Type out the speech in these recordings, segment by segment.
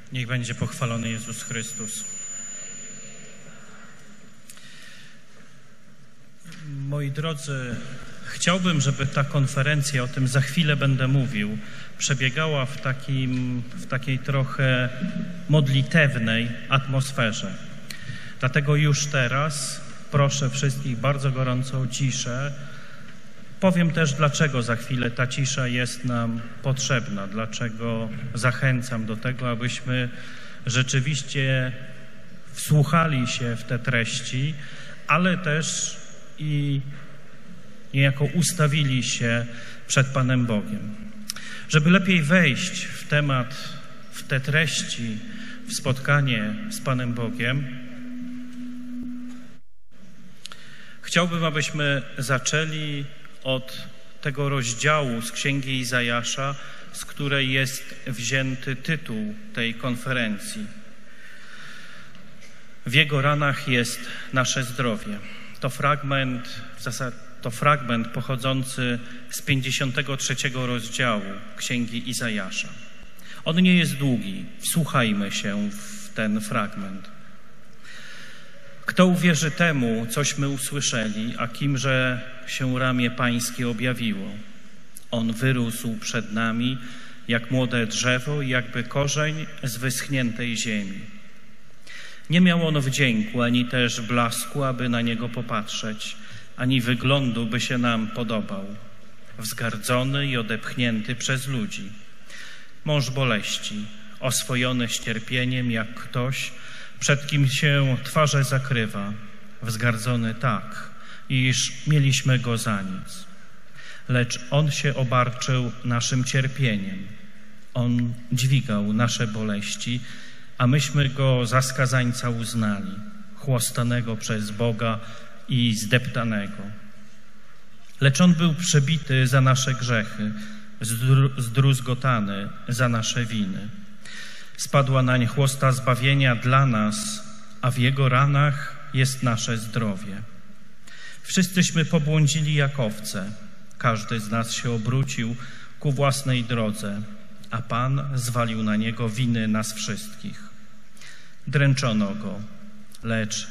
Niech będzie pochwalony Jezus Chrystus. Moi drodzy, chciałbym, żeby ta konferencja, o tym za chwilę będę mówił, przebiegała w takiej trochę modlitewnej atmosferze. Dlatego już teraz proszę wszystkich bardzo gorąco o ciszę. Powiem też, dlaczego za chwilę ta cisza jest nam potrzebna, dlaczego zachęcam do tego, abyśmy rzeczywiście wsłuchali się w te treści, ale też i niejako ustawili się przed Panem Bogiem. Żeby lepiej wejść w temat, w te treści, w spotkanie z Panem Bogiem, chciałbym, abyśmy zaczęli od tego rozdziału z Księgi Izajasza, z której jest wzięty tytuł tej konferencji. W Jego ranach jest nasze zdrowie. To fragment pochodzący z 53 rozdziału Księgi Izajasza. On nie jest długi. Wsłuchajmy się w ten fragment. Kto uwierzy temu, cośmy usłyszeli, a kimże się ramię Pańskie objawiło? On wyrósł przed nami jak młode drzewo i jakby korzeń z wyschniętej ziemi. Nie miał on wdzięku, ani też blasku, aby na niego popatrzeć, ani wyglądu, by się nam podobał. Wzgardzony i odepchnięty przez ludzi. Mąż boleści, oswojony ścierpieniem, jak ktoś, przed kim się twarze zakrywa. Wzgardzony tak, iż mieliśmy go za nic. Lecz on się obarczył naszym cierpieniem. On dźwigał nasze boleści, a myśmy go za skazańca uznali, chłostanego przez Boga i zdeptanego. Lecz on był przebity za nasze grzechy, zdruzgotany za nasze winy. Spadła nań chłosta zbawienia dla nas, a w Jego ranach jest nasze zdrowie. Wszyscyśmy pobłądzili jak owce, każdy z nas się obrócił ku własnej drodze, a Pan zwalił na Niego winy nas wszystkich. Dręczono Go, lecz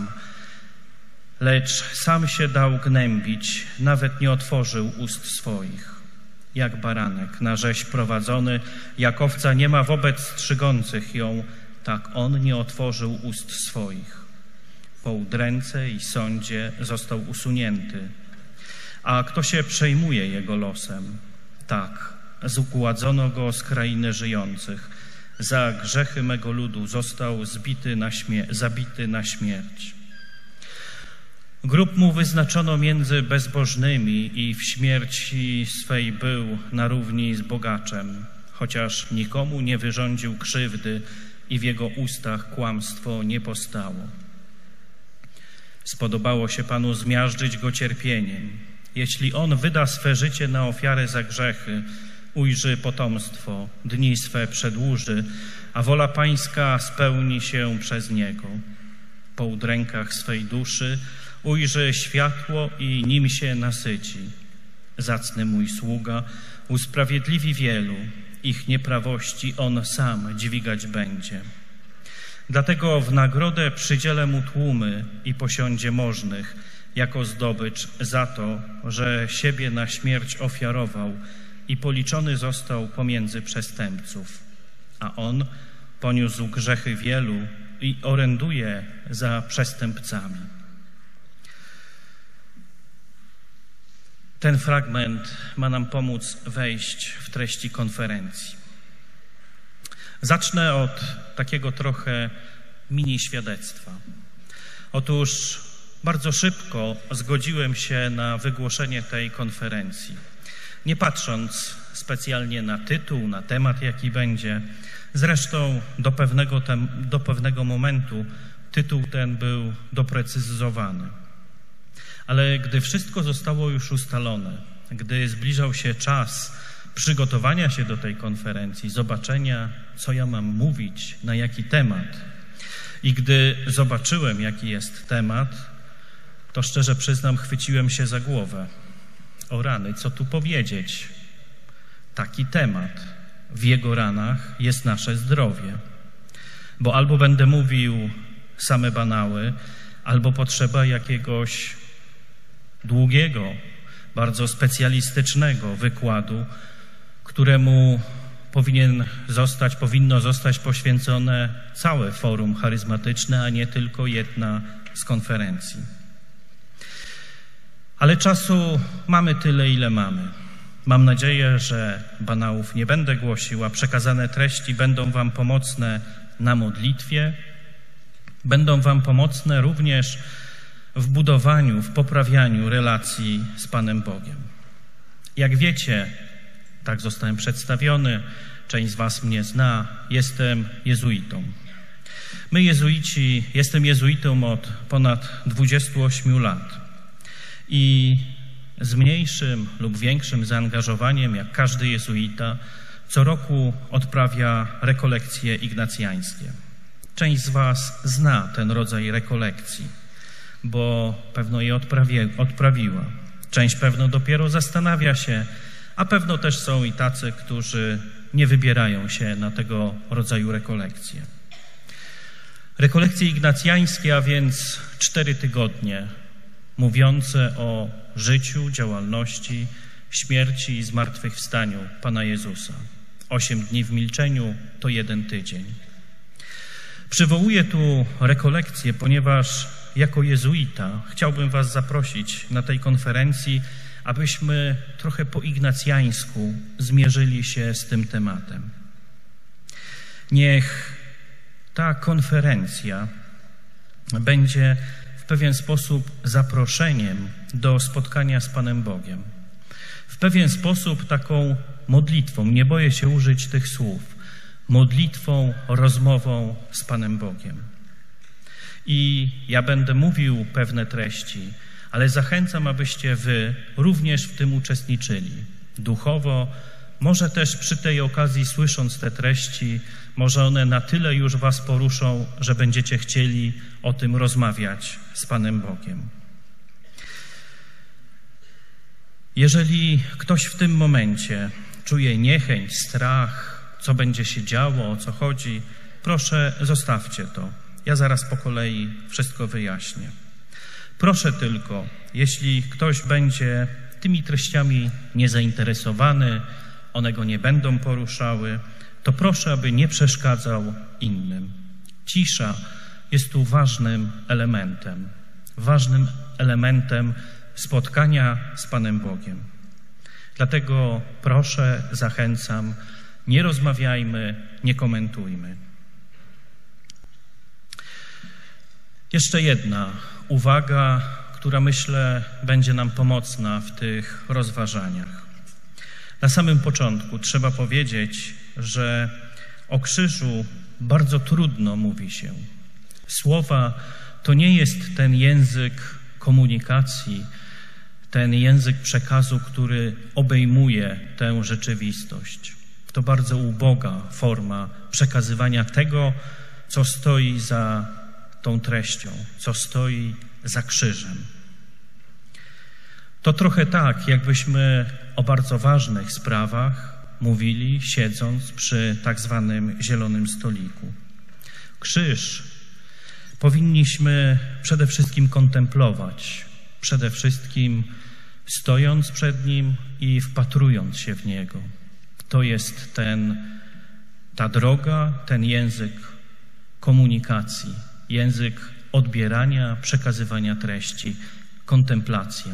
sam się dał gnębić, nawet nie otworzył ust swoich. Jak baranek na rzeź prowadzony, jak owca nie ma wobec strzygących ją, tak on nie otworzył ust swoich. Po udręce i sądzie został usunięty. A kto się przejmuje jego losem? Tak, zgładzono go z krainy żyjących. Za grzechy mego ludu został zabity na śmierć. Grób mu wyznaczono między bezbożnymi i w śmierci swej był na równi z bogaczem, chociaż nikomu nie wyrządził krzywdy i w jego ustach kłamstwo nie postało. Spodobało się Panu zmiażdżyć go cierpieniem. Jeśli on wyda swe życie na ofiarę za grzechy, ujrzy potomstwo, dni swe przedłuży, a wola Pańska spełni się przez niego. Po udrękach swej duszy ujrzy światło i nim się nasyci. Zacny mój sługa usprawiedliwi wielu, ich nieprawości on sam dźwigać będzie. Dlatego w nagrodę przydzielę mu tłumy i posiądzie możnych jako zdobycz za to, że siebie na śmierć ofiarował i policzony został pomiędzy przestępców. A on poniósł grzechy wielu i oręduje za przestępcami. Ten fragment ma nam pomóc wejść w treści konferencji. Zacznę od takiego trochę mini świadectwa. Otóż bardzo szybko zgodziłem się na wygłoszenie tej konferencji. Nie patrząc specjalnie na tytuł, na temat, jaki będzie. Zresztą do pewnego momentu tytuł ten był doprecyzowany. Ale gdy wszystko zostało już ustalone, gdy zbliżał się czas przygotowania się do tej konferencji, zobaczenia, co ja mam mówić, na jaki temat, i gdy zobaczyłem, jaki jest temat, to szczerze przyznam, chwyciłem się za głowę. O rany, co tu powiedzieć? Taki temat. W Jego ranach jest nasze zdrowie. Bo albo będę mówił same banały, albo potrzeba jakiegoś długiego, bardzo specjalistycznego wykładu, któremu powinno zostać poświęcone całe forum charyzmatyczne, a nie tylko jedna z konferencji. Ale czasu mamy tyle, ile mamy. Mam nadzieję, że banałów nie będę głosił, a przekazane treści będą wam pomocne na modlitwie, będą wam pomocne również w budowaniu, w poprawianiu relacji z Panem Bogiem. Jak wiecie, tak zostałem przedstawiony, część z was mnie zna, jestem jezuitą. Jestem jezuitą od ponad 28 lat i z mniejszym lub większym zaangażowaniem, jak każdy jezuita, co roku odprawia rekolekcje ignacjańskie. Część z was zna ten rodzaj rekolekcji, bo pewno je odprawiła. Część pewno dopiero zastanawia się, a pewno też są i tacy, którzy nie wybierają się na tego rodzaju rekolekcje. Rekolekcje ignacjańskie, a więc 4 tygodnie mówiące o życiu, działalności, śmierci i zmartwychwstaniu Pana Jezusa. 8 dni w milczeniu to 1 tydzień. Przywołuję tu rekolekcję, ponieważ jako jezuita chciałbym was zaprosić na tej konferencji, abyśmy trochę po ignacjańsku zmierzyli się z tym tematem. Niech ta konferencja będzie w pewien sposób zaproszeniem do spotkania z Panem Bogiem. W pewien sposób taką modlitwą, nie boję się użyć tych słów, modlitwą, rozmową z Panem Bogiem. I ja będę mówił pewne treści, ale zachęcam, abyście wy również w tym uczestniczyli. Duchowo, może też przy tej okazji słysząc te treści, może one na tyle już was poruszą, że będziecie chcieli o tym rozmawiać z Panem Bogiem. Jeżeli ktoś w tym momencie czuje niechęć, strach, co będzie się działo, o co chodzi, proszę, zostawcie to. Ja zaraz po kolei wszystko wyjaśnię. Proszę tylko, jeśli ktoś będzie tymi treściami niezainteresowany, one go nie będą poruszały, to proszę, aby nie przeszkadzał innym. Cisza jest tu ważnym elementem spotkania z Panem Bogiem. Dlatego proszę, zachęcam, nie rozmawiajmy, nie komentujmy. Jeszcze jedna uwaga, która myślę będzie nam pomocna w tych rozważaniach. Na samym początku trzeba powiedzieć, że o krzyżu bardzo trudno mówi się. Słowa to nie jest ten język komunikacji, ten język przekazu, który obejmuje tę rzeczywistość. To bardzo uboga forma przekazywania tego, co stoi za tą treścią, co stoi za krzyżem. To trochę tak, jakbyśmy o bardzo ważnych sprawach mówili, siedząc przy tak zwanym zielonym stoliku. Krzyż powinniśmy przede wszystkim kontemplować, przede wszystkim stojąc przed Nim i wpatrując się w Niego. To jest ta droga, ten język komunikacji, język odbierania, przekazywania treści, kontemplacja.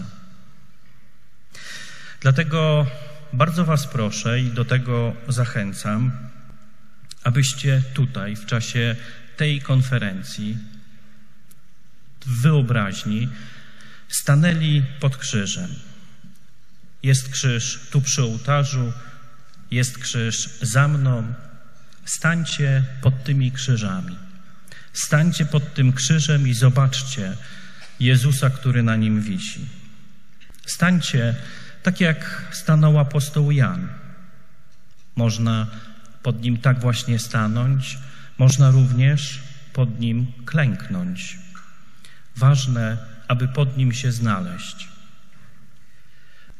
Dlatego bardzo was proszę i do tego zachęcam, abyście tutaj w czasie tej konferencji w wyobraźni stanęli pod krzyżem. Jest krzyż tu przy ołtarzu, jest krzyż za mną. Stańcie pod tymi krzyżami. Stańcie pod tym krzyżem i zobaczcie Jezusa, który na nim wisi. Stańcie tak, jak stanął apostoł Jan. Można pod nim tak właśnie stanąć, można również pod nim klęknąć. Ważne, aby pod nim się znaleźć.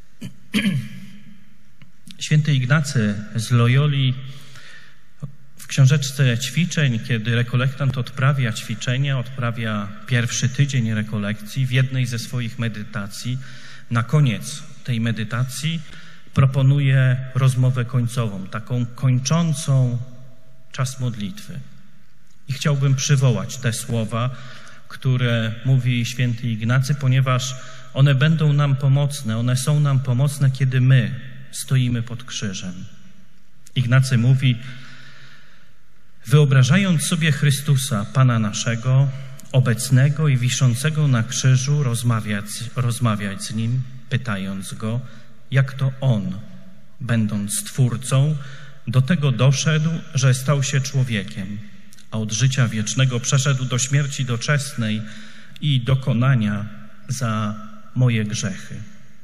Święty Ignacy z Loyoli w książeczce ćwiczeń, kiedy rekolektant odprawia ćwiczenia, odprawia pierwszy tydzień rekolekcji, w jednej ze swoich medytacji, na koniec tej medytacji proponuje rozmowę końcową, taką kończącą czas modlitwy. I chciałbym przywołać te słowa, które mówi święty Ignacy, ponieważ one będą nam pomocne, one są nam pomocne, kiedy my stoimy pod krzyżem. Ignacy mówi: wyobrażając sobie Chrystusa, Pana naszego, obecnego i wiszącego na krzyżu, rozmawiać z Nim, pytając Go, jak to On, będąc Twórcą, do tego doszedł, że stał się człowiekiem, a od życia wiecznego przeszedł do śmierci doczesnej i dokonania za moje grzechy.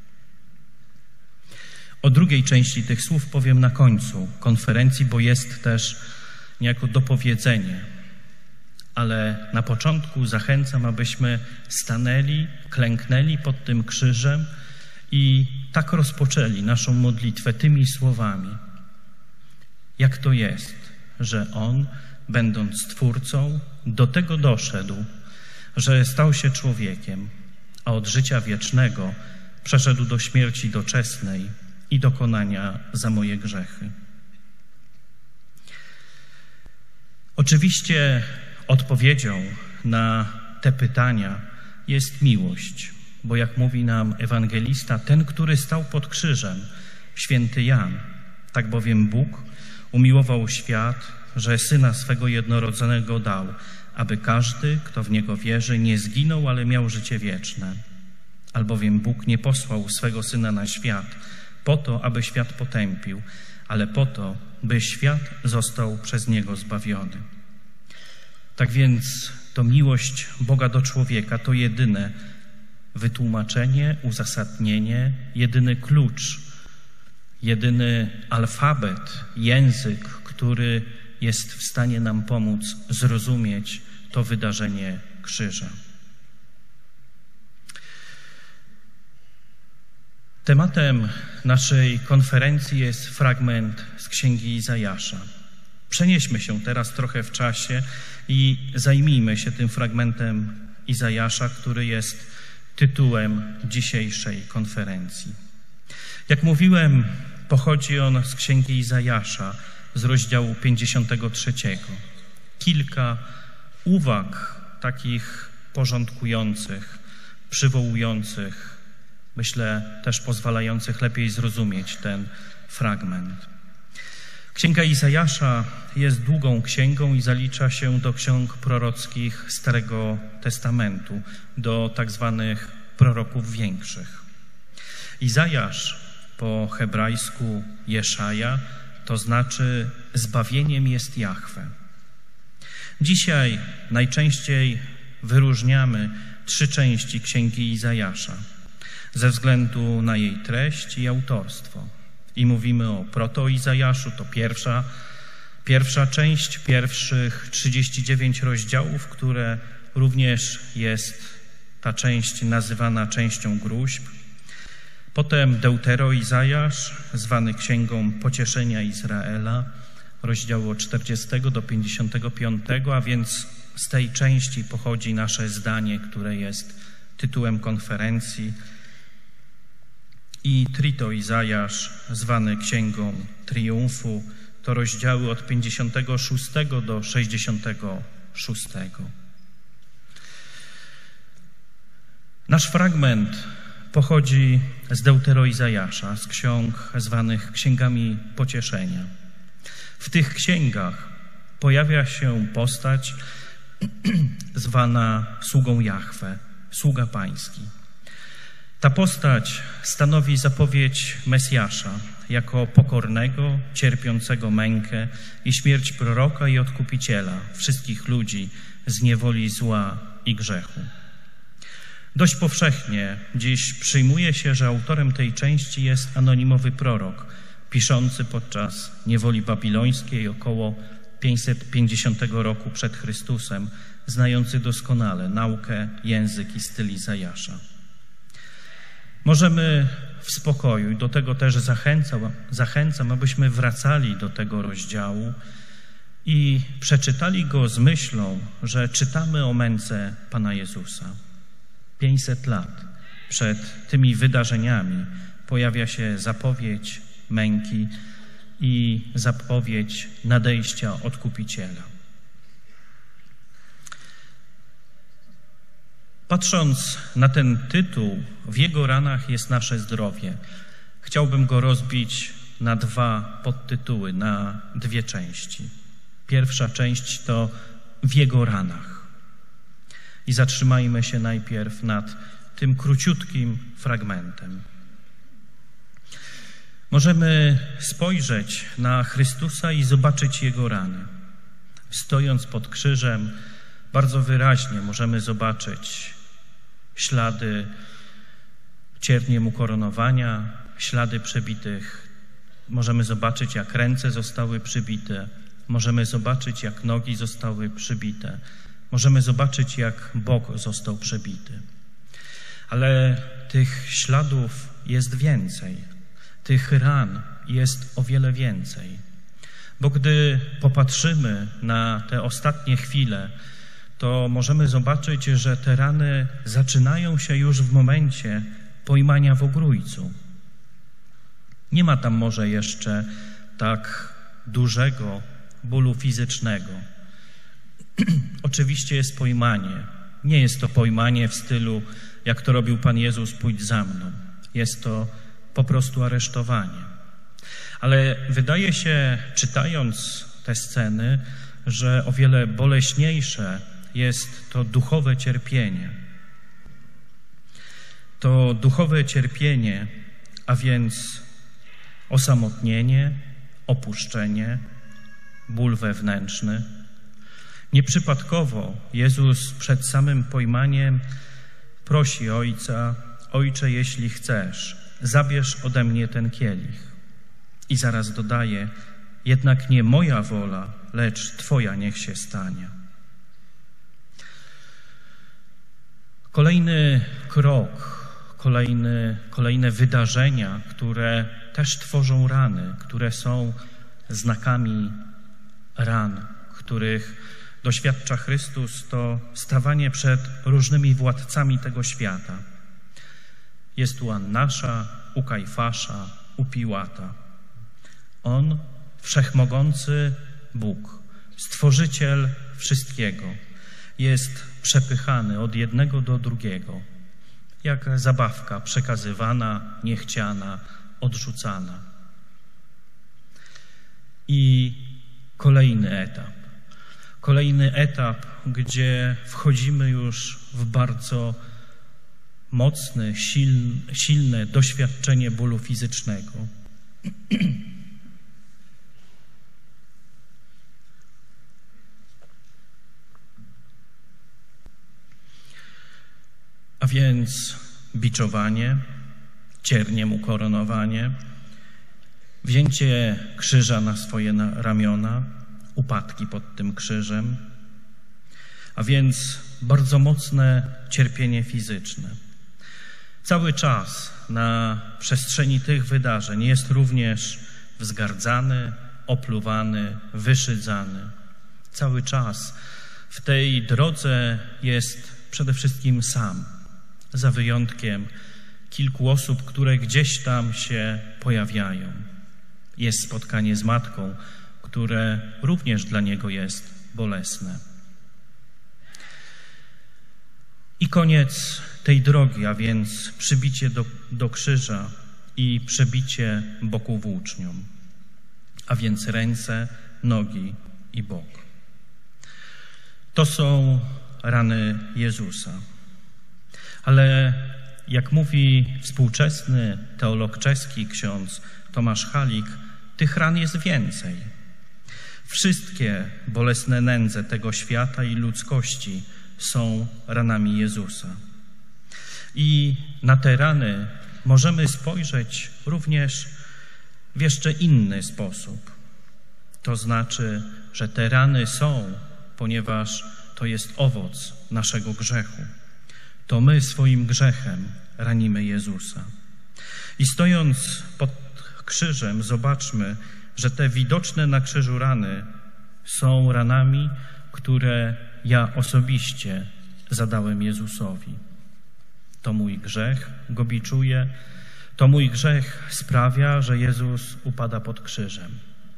O drugiej części tych słów powiem na końcu konferencji, bo jest też niejako dopowiedzenie. Ale na początku zachęcam, abyśmy stanęli, klęknęli pod tym krzyżem i tak rozpoczęli naszą modlitwę tymi słowami. Jak to jest, że On, będąc Twórcą, do tego doszedł, że stał się człowiekiem, a od życia wiecznego przeszedł do śmierci doczesnej i dokonania za moje grzechy. Oczywiście odpowiedzią na te pytania jest miłość, bo jak mówi nam ewangelista, ten, który stał pod krzyżem, święty Jan, tak bowiem Bóg umiłował świat, że Syna swego jednorodzonego dał, aby każdy, kto w Niego wierzy, nie zginął, ale miał życie wieczne. Albowiem Bóg nie posłał swego Syna na świat po to, aby świat potępił, ale po to, by świat został przez Niego zbawiony. Tak więc to miłość Boga do człowieka to jedyne wytłumaczenie, uzasadnienie, jedyny klucz, jedyny alfabet, język, który jest w stanie nam pomóc zrozumieć to wydarzenie krzyża. Tematem naszej konferencji jest fragment z Księgi Izajasza. Przenieśmy się teraz trochę w czasie i zajmijmy się tym fragmentem Izajasza, który jest tytułem dzisiejszej konferencji. Jak mówiłem, pochodzi on z Księgi Izajasza, z rozdziału 53. Kilka uwag takich porządkujących, przywołujących, myślę też pozwalających lepiej zrozumieć ten fragment. Księga Izajasza jest długą księgą i zalicza się do ksiąg prorockich Starego Testamentu, do tak zwanych proroków większych. Izajasz po hebrajsku Jeszaja, to znaczy zbawieniem jest Jahwe. Dzisiaj najczęściej wyróżniamy 3 części Księgi Izajasza ze względu na jej treść i autorstwo. I mówimy o proto-Izajaszu, to pierwsza część, pierwszych 39 rozdziałów, które również jest ta część nazywana częścią gruźb. Potem Deutero-Izajasz, zwany Księgą Pocieszenia Izraela, rozdziały od 40 do 55, a więc z tej części pochodzi nasze zdanie, które jest tytułem konferencji. I Trito-Izajasz, zwany Księgą Triumfu, to rozdziały od 56 do 66. Nasz fragment pochodzi z Deutero-Izajasza, z ksiąg zwanych Księgami Pocieszenia. W tych księgach pojawia się postać zwana sługą Jahwe, sługa pański. Ta postać stanowi zapowiedź Mesjasza jako pokornego, cierpiącego mękę i śmierć proroka i odkupiciela wszystkich ludzi z niewoli zła i grzechu. Dość powszechnie dziś przyjmuje się, że autorem tej części jest anonimowy prorok, piszący podczas niewoli babilońskiej około 550 roku przed Chrystusem, znający doskonale naukę, język i styl Izajasza. Możemy w spokoju, do tego też zachęcam, abyśmy wracali do tego rozdziału i przeczytali go z myślą, że czytamy o męce Pana Jezusa. 500 lat przed tymi wydarzeniami pojawia się zapowiedź męki i zapowiedź nadejścia Odkupiciela. Patrząc na ten tytuł, w jego ranach jest nasze zdrowie. Chciałbym go rozbić na 2 podtytuły, na 2 części. Pierwsza część to w jego ranach. I zatrzymajmy się najpierw nad tym króciutkim fragmentem. Możemy spojrzeć na Chrystusa i zobaczyć Jego rany. Stojąc pod krzyżem, bardzo wyraźnie możemy zobaczyć ślady cierniem ukoronowania, ślady przebitych. Możemy zobaczyć, jak ręce zostały przybite. Możemy zobaczyć, jak nogi zostały przybite. Możemy zobaczyć, jak bok został przebity. Ale tych śladów jest więcej. Tych ran jest o wiele więcej. Bo gdy popatrzymy na te ostatnie chwile, to możemy zobaczyć, że te rany zaczynają się już w momencie pojmania w ogrójcu. Nie ma tam może jeszcze tak dużego bólu fizycznego. Oczywiście jest pojmanie. Nie jest to pojmanie w stylu, jak to robił Pan Jezus, pójdź za mną. Jest to po prostu aresztowanie. Ale wydaje się, czytając te sceny, że o wiele boleśniejsze jest to duchowe cierpienie. To duchowe cierpienie, a więc osamotnienie, opuszczenie, ból wewnętrzny. Nieprzypadkowo Jezus przed samym pojmaniem prosi Ojca: Ojcze, jeśli chcesz, zabierz ode mnie ten kielich. I zaraz dodaje: jednak nie moja wola, lecz Twoja niech się stanie. Kolejny krok, kolejne wydarzenia, które też tworzą rany, które są znakami ran, których doświadcza Chrystus, to stawanie przed różnymi władcami tego świata. Jest u Annasza, u Kajfasza, u Piłata. On, wszechmogący Bóg, Stworzyciel wszystkiego, jest przepychany od jednego do drugiego, jak zabawka przekazywana, niechciana, odrzucana. I kolejny etap, gdzie wchodzimy już w bardzo mocne, silne doświadczenie bólu fizycznego. A więc biczowanie, cierniem ukoronowanie, wzięcie krzyża na swoje ramiona, upadki pod tym krzyżem, a więc bardzo mocne cierpienie fizyczne. Cały czas na przestrzeni tych wydarzeń jest również wzgardzany, opluwany, wyszydzany. Cały czas w tej drodze jest przede wszystkim sam, za wyjątkiem kilku osób, które gdzieś tam się pojawiają. Jest spotkanie z matką, które również dla niego jest bolesne. I koniec tej drogi, a więc przybicie do krzyża i przebicie boku włócznią, a więc ręce, nogi i bok. To są rany Jezusa. Ale jak mówi współczesny teolog czeski ksiądz Tomasz Halik, tych ran jest więcej. Wszystkie bolesne nędze tego świata i ludzkości są ranami Jezusa. I na te rany możemy spojrzeć również w jeszcze inny sposób. To znaczy, że te rany są, ponieważ to jest owoc naszego grzechu. To my swoim grzechem ranimy Jezusa. I stojąc pod krzyżem, zobaczmy, że te widoczne na krzyżu rany są ranami, które ja osobiście zadałem Jezusowi. To mój grzech go biczuje, to mój grzech sprawia, że Jezus upada pod krzyżem.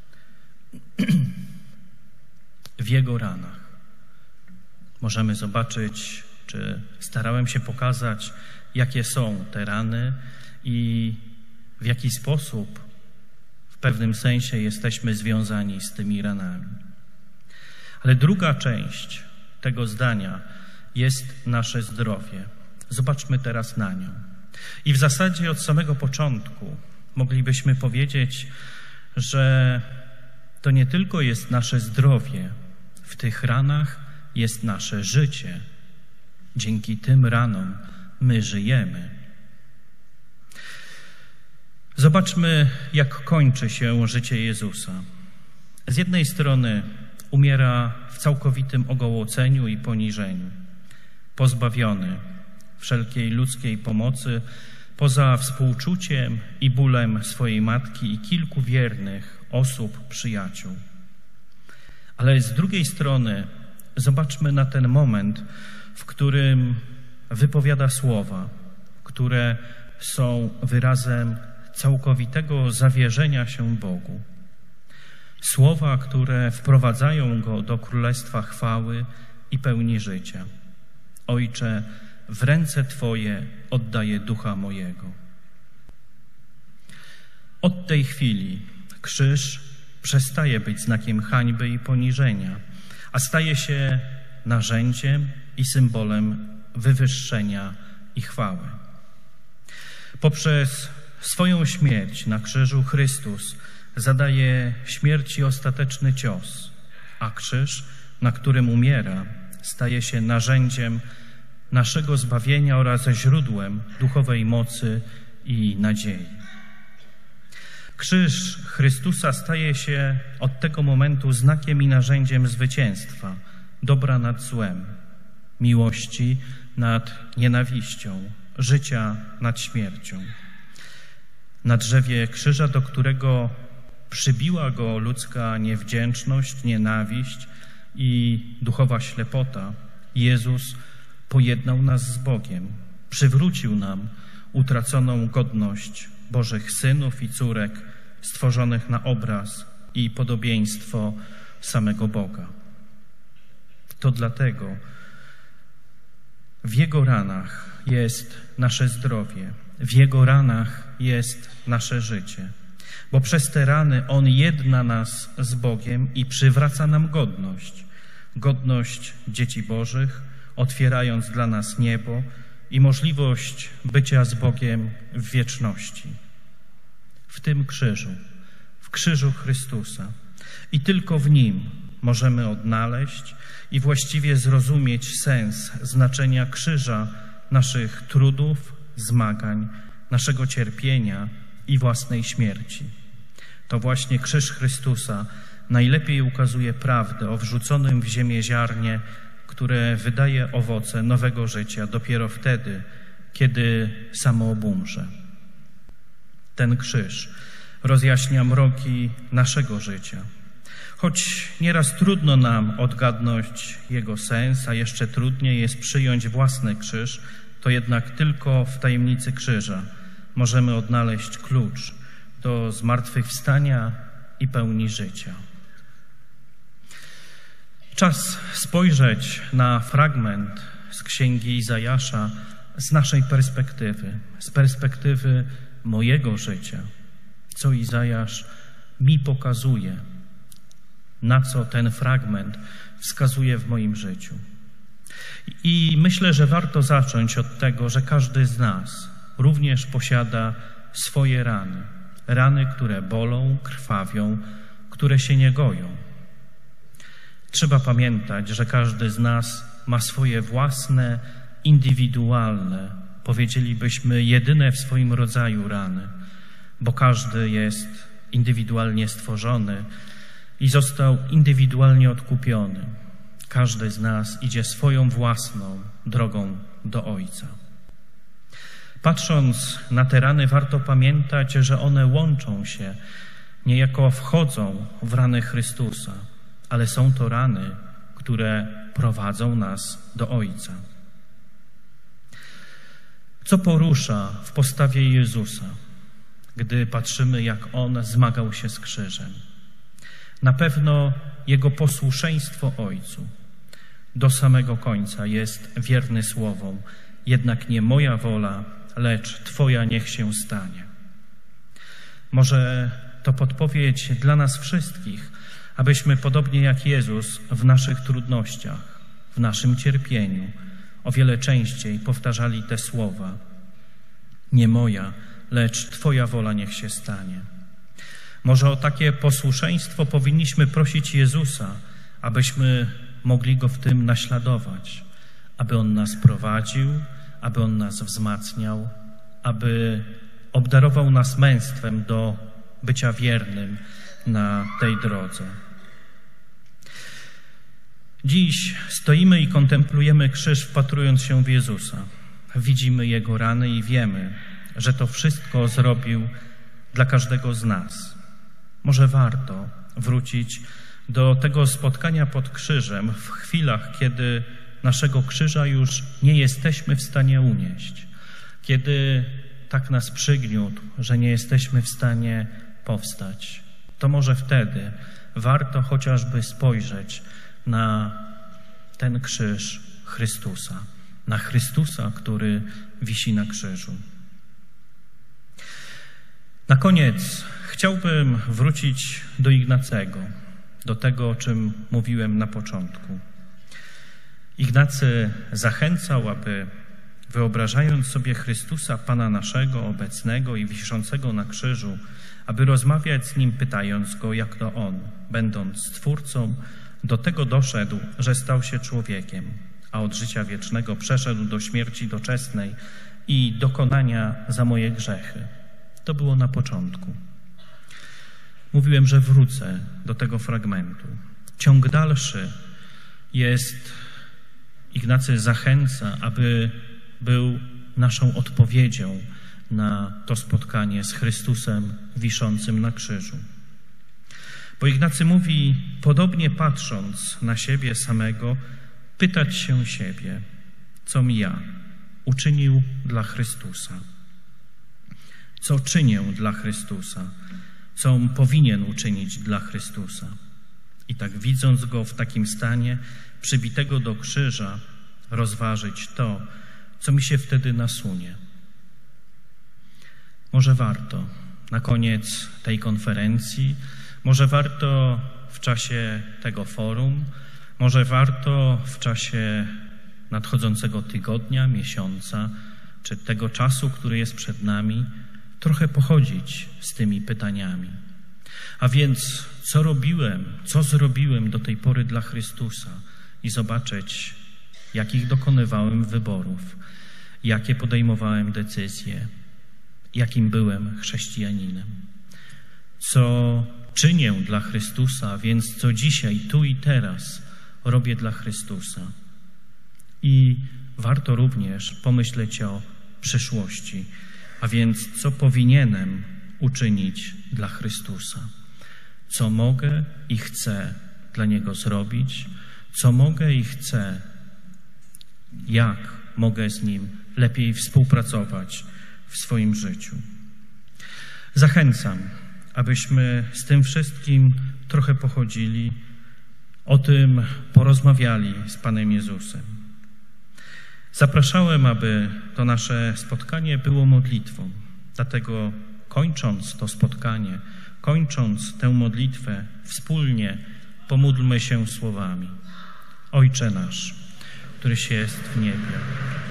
W Jego ranach możemy zobaczyć, czy starałem się pokazać, jakie są te rany i w jaki sposób w pewnym sensie jesteśmy związani z tymi ranami. Ale druga część tego zdania jest nasze zdrowie. Zobaczmy teraz na nią. I w zasadzie od samego początku moglibyśmy powiedzieć, że to nie tylko jest nasze zdrowie, w tych ranach jest nasze życie. Dzięki tym ranom my żyjemy. Zobaczmy, jak kończy się życie Jezusa. Z jednej strony umiera w całkowitym ogołoceniu i poniżeniu, pozbawiony wszelkiej ludzkiej pomocy, poza współczuciem i bólem swojej matki i kilku wiernych osób, przyjaciół. Ale z drugiej strony zobaczmy na ten moment, w którym wypowiada słowa, które są wyrazem całkowitego zawierzenia się Bogu. Słowa, które wprowadzają Go do Królestwa chwały i pełni życia. Ojcze, w ręce Twoje oddaję ducha mojego. Od tej chwili krzyż przestaje być znakiem hańby i poniżenia, a staje się narzędziem i symbolem wywyższenia i chwały. Poprzez swoją śmierć na krzyżu Chrystus zadaje śmierci ostateczny cios, a krzyż, na którym umiera, staje się narzędziem naszego zbawienia oraz źródłem duchowej mocy i nadziei. Krzyż Chrystusa staje się od tego momentu znakiem i narzędziem zwycięstwa, dobra nad złem, miłości nad nienawiścią, życia nad śmiercią. Na drzewie krzyża, do którego przybiła go ludzka niewdzięczność, nienawiść i duchowa ślepota, Jezus pojednał nas z Bogiem, przywrócił nam utraconą godność Bożych synów i córek stworzonych na obraz i podobieństwo samego Boga. To dlatego w Jego ranach jest nasze zdrowie, w Jego ranach jest nasze życie, bo przez te rany On jedna nas z Bogiem i przywraca nam godność dzieci Bożych, otwierając dla nas niebo i możliwość bycia z Bogiem w wieczności. W tym krzyżu, w krzyżu Chrystusa i tylko w Nim możemy odnaleźć i właściwie zrozumieć sens znaczenia krzyża naszych trudów, zmagań, naszego cierpienia i własnej śmierci. To właśnie krzyż Chrystusa najlepiej ukazuje prawdę o wrzuconym w ziemię ziarnie, które wydaje owoce nowego życia dopiero wtedy, kiedy samo obumrze. Ten krzyż rozjaśnia mroki naszego życia. Choć nieraz trudno nam odgadnąć jego sens, a jeszcze trudniej jest przyjąć własny krzyż, to jednak tylko w tajemnicy krzyża możemy odnaleźć klucz do zmartwychwstania i pełni życia. Czas spojrzeć na fragment z Księgi Izajasza z naszej perspektywy, z perspektywy mojego życia, co Izajasz mi pokazuje, na co ten fragment wskazuje w moim życiu. I myślę, że warto zacząć od tego, że każdy z nas również posiada swoje rany. Rany, które bolą, krwawią, które się nie goją. Trzeba pamiętać, że każdy z nas ma swoje własne, indywidualne, powiedzielibyśmy jedyne w swoim rodzaju rany, bo każdy jest indywidualnie stworzony i został indywidualnie odkupiony. Każdy z nas idzie swoją własną drogą do Ojca. Patrząc na te rany, warto pamiętać, że one łączą się, niejako wchodzą w rany Chrystusa, ale są to rany, które prowadzą nas do Ojca. Co porusza w postawie Jezusa, gdy patrzymy, jak On zmagał się z krzyżem? Na pewno Jego posłuszeństwo Ojcu. Do samego końca jest wierny słowom: jednak nie moja wola, lecz Twoja niech się stanie. Może to podpowiedź dla nas wszystkich, abyśmy podobnie jak Jezus w naszych trudnościach, w naszym cierpieniu o wiele częściej powtarzali te słowa: nie moja, lecz Twoja wola niech się stanie. Może o takie posłuszeństwo powinniśmy prosić Jezusa, abyśmy mogli Go w tym naśladować, aby On nas prowadził, aby On nas wzmacniał, aby obdarował nas męstwem do bycia wiernym na tej drodze. Dziś stoimy i kontemplujemy krzyż, wpatrując się w Jezusa. Widzimy Jego rany i wiemy, że to wszystko zrobił dla każdego z nas. Może warto wrócić do tego spotkania pod krzyżem w chwilach, kiedy naszego krzyża już nie jesteśmy w stanie unieść, kiedy tak nas przygniótł, że nie jesteśmy w stanie powstać. To może wtedy warto chociażby spojrzeć na ten krzyż Chrystusa, na Chrystusa, który wisi na krzyżu. Na koniec chciałbym wrócić do Ignacego, do tego, o czym mówiłem na początku. Ignacy zachęcał, aby wyobrażając sobie Chrystusa, Pana naszego, obecnego i wiszącego na krzyżu, aby rozmawiać z Nim, pytając Go, jak to On, będąc Stwórcą, do tego doszedł, że stał się człowiekiem, a od życia wiecznego przeszedł do śmierci doczesnej i dokonania za moje grzechy. To było na początku. Mówiłem, że wrócę do tego fragmentu. Ciąg dalszy jest, Ignacy zachęca, aby był naszą odpowiedzią na to spotkanie z Chrystusem wiszącym na krzyżu. Bo Ignacy mówi, podobnie patrząc na siebie samego, pytać się siebie, com ja uczynił dla Chrystusa. Co czynię dla Chrystusa? Co powinien uczynić dla Chrystusa? I tak widząc Go w takim stanie, przybitego do krzyża, rozważyć to, co mi się wtedy nasunie. Może warto na koniec tej konferencji, może warto w czasie tego forum, może warto w czasie nadchodzącego tygodnia, miesiąca, czy tego czasu, który jest przed nami, trochę pochodzić z tymi pytaniami. A więc co zrobiłem do tej pory dla Chrystusa i zobaczyć, jakich dokonywałem wyborów, jakie podejmowałem decyzje, jakim byłem chrześcijaninem. Co czynię dla Chrystusa, więc co dzisiaj, tu i teraz robię dla Chrystusa. I warto również pomyśleć o przyszłości, a więc co powinienem uczynić dla Chrystusa. Co mogę i chcę dla Niego zrobić, co mogę i chcę, jak mogę z Nim lepiej współpracować w swoim życiu. Zachęcam, abyśmy z tym wszystkim trochę pochodzili, o tym porozmawiali z Panem Jezusem. Zapraszałem, aby to nasze spotkanie było modlitwą. Dlatego kończąc to spotkanie, kończąc tę modlitwę, wspólnie pomódlmy się słowami. Ojcze nasz, któryś jest w niebie,